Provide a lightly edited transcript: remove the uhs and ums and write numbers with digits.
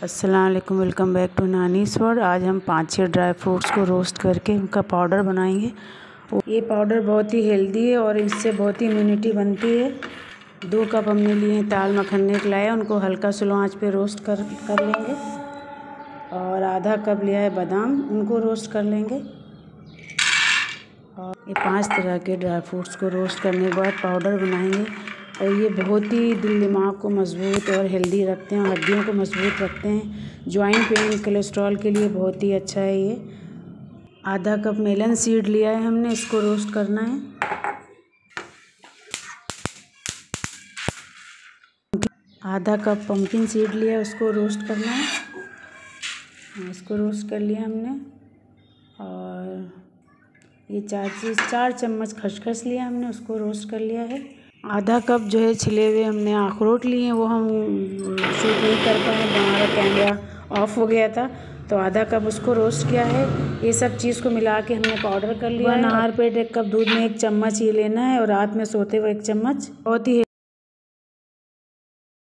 अस्सलाम वालेकुम, welcome back to Nani's world. आज हम 5-6 ड्राई फ्रूट्स को रोस्ट करके उनका पाउडर बनाएंगे। ये पाउडर बहुत ही हेल्दी है और इससे बहुत ही इम्यूनिटी बनती है। 2 कप हमने लिए हैं दाल मखनी लाया, उनको हल्का स्लो आंच पे रोस्ट कर लेंगे। और आधा कप लिया है बादाम, उनको रोस्ट कर लेंगे। और ये 5 तरह के ड्राई फ्रूट्स को रोस्ट करने के बाद पाउडर बनाएंगे। और ये बहुत ही दिल दिमाग को मज़बूत और हेल्दी रखते हैं, हड्डियों को मज़बूत रखते हैं। जॉइंट पेन, कोलेस्ट्रॉल के लिए बहुत ही अच्छा है ये। आधा कप मेलन सीड लिया है हमने, इसको रोस्ट करना है। आधा कप पम्पकिन सीड लिया है, उसको रोस्ट करना है। इसको रोस्ट कर लिया हमने। और ये 4 चम्मच खसखस लिया हमने, उसको रोस्ट कर लिया है। आधा कप जो है छिले हुए हमने अखरोट लिए हैं, वो हम शूट नहीं कर पाए, हमारा कैमरा ऑफ हो गया था, तो आधा कप उसको रोस्ट किया है। ये सब चीज़ को मिला के हमने पाउडर कर लिया है। 1 आवर पे 1 कप दूध में 1 चम्मच ये लेना है और रात में सोते हुए 1 चम्मच। बहुत ही